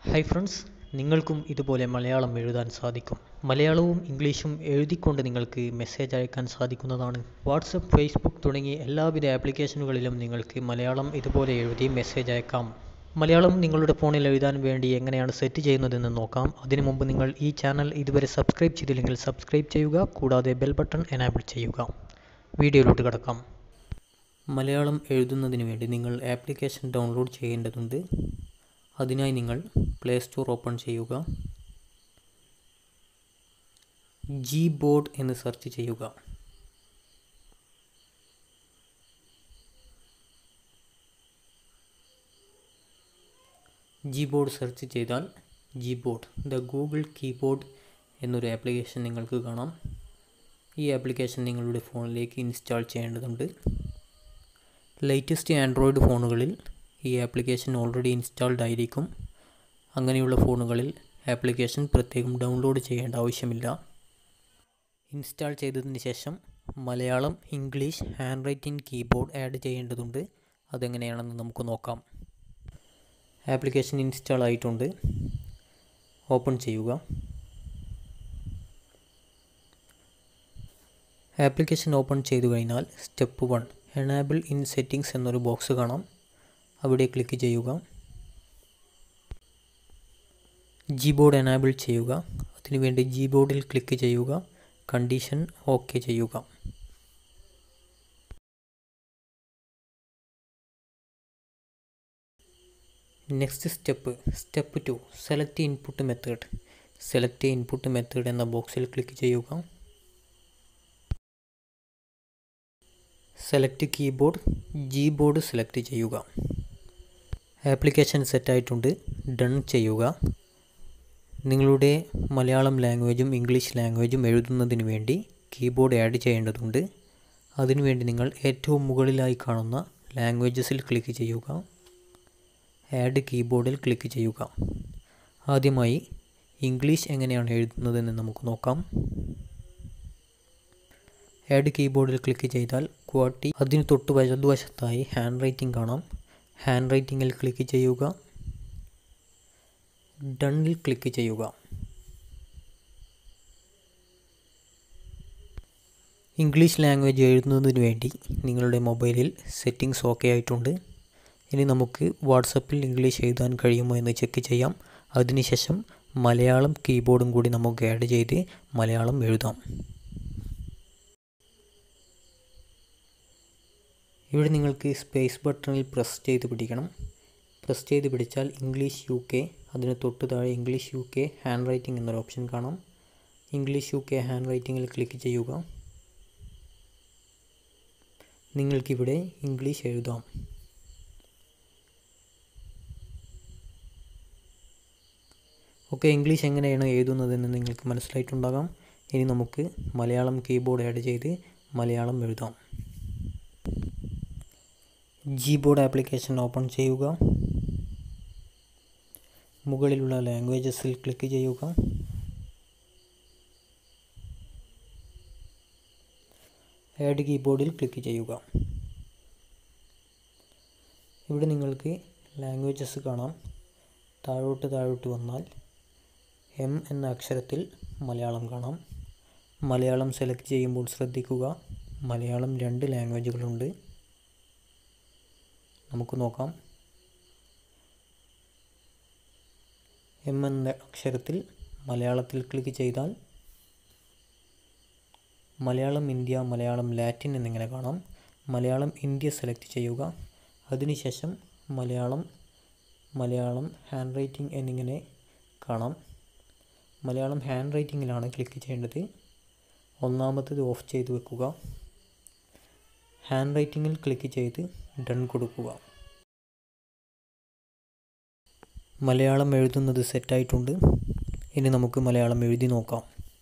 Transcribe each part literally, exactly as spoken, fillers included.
Hi friends, നിങ്ങൾക്കും ഇതുപോലെ മലയാളം എഴുതാൻ സാധിക്കും. മലയാളവും ഇംഗ്ലീഷും എഴുതിക്കൊണ്ട് നിങ്ങൾക്ക് മെസ്സേജ് അയക്കാൻ സാധിക്കുന്നതാണ്. വാട്സപ്പ്, ഫേസ്ബുക്ക് തുടങ്ങിയ എല്ലാവിധ ആപ്ലിക്കേഷനുകളിലും നിങ്ങൾക്ക് മലയാളം ഇതുപോലെ എഴുതി മെസ്സേജ് അയക്കാം. മലയാളം നിങ്ങളുടെ ഫോണിൽ എഴുതാൻ വേണ്ടി എങ്ങനെയാണ് സെറ്റ് ചെയ്യുന്നതെന്ന് നോക്കാം. അതിനു മുമ്പ് നിങ്ങൾ ഈ ചാനൽ ഇതുവരെ സബ്സ്ക്രൈബ് ചെയ്തില്ലെങ്കിൽ സബ്സ്ക്രൈബ് ചെയ്യുക, കൂടാതെ ബെൽ ബട്ടൺ എനാബിൾ ചെയ്യുക. വീഡിയോയിലോട്ട് കിടക്കാം. മലയാളം എഴുതുന്നതിന് വേണ്ടി നിങ്ങൾ ആപ്ലിക്കേഷൻ ഡൗൺലോഡ് ചെയ്യേണ്ടതുണ്ട്. അതിനായി നിങ്ങൾ പ്ലേ സ്റ്റോർ ഓപ്പൺ ചെയ്യുക. ജിബോർഡ് എന്ന് സെർച്ച് ചെയ്യുക. ജിബോർഡ് സെർച്ച് ചെയ്താൽ ജിബോർഡ് ദ ഗൂഗിൾ കീബോർഡ് എന്നൊരു ആപ്ലിക്കേഷൻ നിങ്ങൾക്ക് കാണാം. ഈ ആപ്ലിക്കേഷൻ നിങ്ങളുടെ ഫോണിലേക്ക് ഇൻസ്റ്റാൾ ചെയ്യേണ്ടതുണ്ട്. ലേറ്റസ്റ്റ് ആൻഡ്രോയിഡ് ഫോണുകളിൽ ഈ ആപ്ലിക്കേഷൻ ഓൾറെഡി ഇൻസ്റ്റാൾഡ് ആയിരിക്കും. അങ്ങനെയുള്ള ഫോണുകളിൽ ആപ്ലിക്കേഷൻ പ്രത്യേകം ഡൗൺലോഡ് ചെയ്യേണ്ട ആവശ്യമില്ല. ഇൻസ്റ്റാൾ ചെയ്തതിന് ശേഷം Malayalam, English, handwriting keyboard add ചെയ്യേണ്ടതുണ്ട്. അതെങ്ങനെയാണെന്ന് നമുക്ക് നോക്കാം. ആപ്ലിക്കേഷൻ ഇൻസ്റ്റാൾ ആയിട്ടുണ്ട്. ഓപ്പൺ ചെയ്യുക. ആപ്ലിക്കേഷൻ ഓപ്പൺ ചെയ്തു കഴിഞ്ഞാൽ step one enable in settings എന്നൊരു ബോക്സ് കാണാം. അവിടെ ക്ലിക്ക് ചെയ്യുക. ജിബോർഡ് എനാബിൾ ചെയ്യുക. അതിനുവേണ്ടി ജിബോർഡിൽ ക്ലിക്ക് ചെയ്യുക. കണ്ടീഷൻ ഓക്കെ ചെയ്യുക. Next step step two select input method. Select input method എന്ന ബോക്സിൽ ക്ലിക്ക് ചെയ്യുക. സെലക്ട് കീബോർഡ്, ജിബോർഡ് സെലക്ട് ചെയ്യുക. ആപ്ലിക്കേഷൻ സെറ്റായിട്ടുണ്ട്. ഡൺ ചെയ്യുക. നിങ്ങളുടെ മലയാളം ലാംഗ്വേജും ഇംഗ്ലീഷ് ലാംഗ്വേജും എഴുതുന്നതിന് വേണ്ടി കീബോർഡ് ആഡ് ചെയ്യേണ്ടതുണ്ട്. അതിനുവേണ്ടി നിങ്ങൾ ഏറ്റവും മുകളിലായി കാണുന്ന ലാംഗ്വേജസിൽ ക്ലിക്ക് ചെയ്യുക. ആഡ് കീബോർഡിൽ ക്ലിക്ക് ചെയ്യുക. ആദ്യമായി ഇംഗ്ലീഷ് എങ്ങനെയാണ് എഴുതുന്നതെന്ന് നമുക്ക് നോക്കാം. ആഡ് കീബോർഡിൽ ക്ലിക്ക് ചെയ്താൽ ക്വാട്ടി അതിന് തൊട്ട് വലതുവശത്തായി ഹാൻഡ് റൈറ്റിംഗ് കാണാം. ഹാൻഡ് റൈറ്റിങ്ങിൽ ക്ലിക്ക് ചെയ്യുക. ഡണ്ണിൽ ക്ലിക്ക് ചെയ്യുക. ഇംഗ്ലീഷ് ലാംഗ്വേജ് എഴുതുന്നതിന് വേണ്ടി നിങ്ങളുടെ മൊബൈലിൽ സെറ്റിംഗ്സ് ഓക്കെ ആയിട്ടുണ്ട്. ഇനി നമുക്ക് വാട്സപ്പിൽ ഇംഗ്ലീഷ് എഴുതാൻ കഴിയുമോ എന്ന് ചെക്ക് ചെയ്യാം. അതിനുശേഷം മലയാളം കീബോർഡും കൂടി നമുക്ക് ആഡ് ചെയ്ത് മലയാളം എഴുതാം. ഇവിടെ നിങ്ങൾക്ക് സ്പേസ് ബട്ടണിൽ പ്രസ് ചെയ്ത് പിടിക്കണം. പ്രസ് ചെയ്ത് പിടിച്ചാൽ ഇംഗ്ലീഷ് യു കെ, അതിന് തൊട്ട് താഴെ English U K hand writing എന്നൊരു ഓപ്ഷൻ കാണാം. ഇംഗ്ലീഷ് യു കെ ഹാൻഡ് റൈറ്റിങ്ങിൽ ക്ലിക്ക് ചെയ്യുക. നിങ്ങൾക്കിവിടെ ഇംഗ്ലീഷ് എഴുതാം. ഓക്കെ, ഇംഗ്ലീഷ് എങ്ങനെയാണ് എഴുതുന്നതെന്ന് നിങ്ങൾക്ക് മനസ്സിലായിട്ടുണ്ടാകാം. ഇനി നമുക്ക് മലയാളം കീബോർഡ് ആഡ് ചെയ്ത് മലയാളം എഴുതാം. ജിബോർഡ് ആപ്ലിക്കേഷൻ ഓപ്പൺ ചെയ്യുക. മുകളിലുള്ള ലാംഗ്വേജസിൽ ക്ലിക്ക് ചെയ്യുക. ആഡ് കീബോർഡിൽ ക്ലിക്ക് ചെയ്യുക. ഇവിടെ നിങ്ങൾക്ക് ലാംഗ്വേജസ് കാണാം. താഴോട്ട് താഴോട്ട് വന്നാൽ എം എന്ന അക്ഷരത്തിൽ മലയാളം കാണാം. മലയാളം സെലക്ട് ചെയ്യുമ്പോൾ ശ്രദ്ധിക്കുക, മലയാളം രണ്ട് ലാംഗ്വേജുകളുണ്ട്. നമുക്ക് നോക്കാം. എം എന്ന അക്ഷരത്തിൽ മലയാളത്തിൽ ക്ലിക്ക് ചെയ്താൽ മലയാളം ഇന്ത്യ, മലയാളം ലാറ്റിൻ എന്നിങ്ങനെ കാണാം. മലയാളം ഇന്ത്യ സെലക്ട് ചെയ്യുക. അതിനുശേഷം മലയാളം മലയാളം ഹാൻഡ് റൈറ്റിംഗ് എന്നിങ്ങനെ കാണാം. മലയാളം ഹാൻഡ് റൈറ്റിങ്ങിലാണ് ക്ലിക്ക് ചെയ്യേണ്ടത്. ഒന്നാമത്തത് ഓഫ് ചെയ്ത് വെക്കുക. ഹാൻഡ് റൈറ്റിങ്ങിൽ ക്ലിക്ക് ചെയ്ത് ഡൺ കൊടുക്കുക. മലയാളം എഴുതുന്നത് സെറ്റായിട്ടുണ്ട്. ഇനി നമുക്ക് മലയാളം എഴുതി നോക്കാം.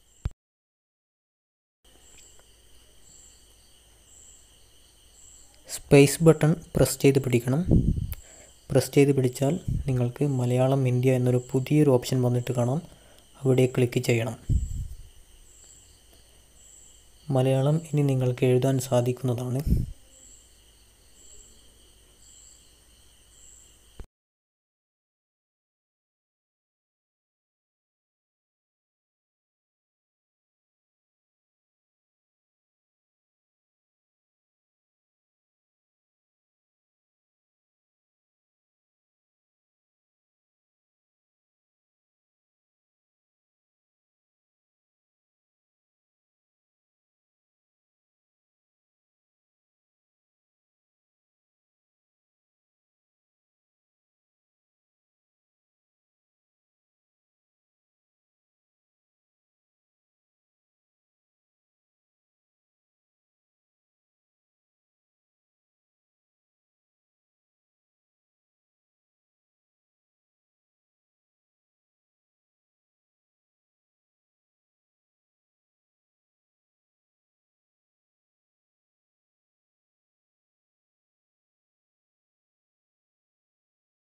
സ്പേസ് ബട്ടൺ പ്രസ് ചെയ്ത് പിടിക്കണം. പ്രസ് ചെയ്ത് പിടിച്ചാൽ നിങ്ങൾക്ക് മലയാളം ഇന്ത്യ എന്നൊരു പുതിയൊരു ഓപ്ഷൻ വന്നിട്ട് കാണാം. അവിടെ ക്ലിക്ക് ചെയ്യണം. മലയാളം ഇനി നിങ്ങൾക്ക് എഴുതാൻ സാധിക്കുന്നതാണ്.